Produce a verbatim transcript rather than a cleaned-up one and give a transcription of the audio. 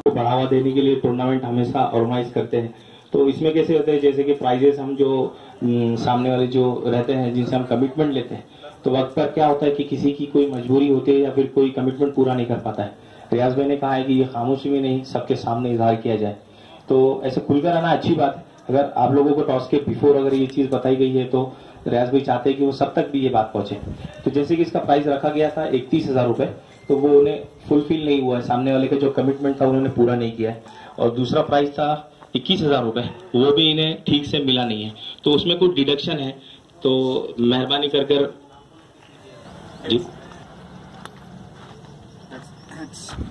को बढ़ावा देने के लिए टूर्नामेंट हमेशा ऑर्गेनाइज करते हैं। तो इसमें कैसे होते हैं, जैसे कि प्राइजेस हम जो न, सामने वाले जो रहते हैं जिनसे हम कमिटमेंट लेते हैं, तो वक्त पर क्या होता है कि किसी की कोई मजबूरी होती है या फिर कोई कमिटमेंट पूरा नहीं कर पाता है। रियाज भाई ने कहा है कि ये खामोशी में नहीं, सबके सामने इजहार किया जाए। तो ऐसे खुलकर आना अच्छी बात है। अगर आप लोगों को टॉस के बिफोर अगर ये चीज बताई गई है तो रियाज भाई चाहते हैं कि वो सब तक भी ये बात पहुंचे। तो जैसे कि इसका प्राइस रखा गया था इकतीस हजार रुपए, तो वो उन्हें फुलफिल नहीं हुआ है, सामने वाले का जो कमिटमेंट था उन्होंने पूरा नहीं किया है। और दूसरा प्राइस था इक्कीस हजार रुपए, वो भी इन्हें ठीक से मिला नहीं है, तो उसमें कुछ डिडक्शन है। तो मेहरबानी कर कर जी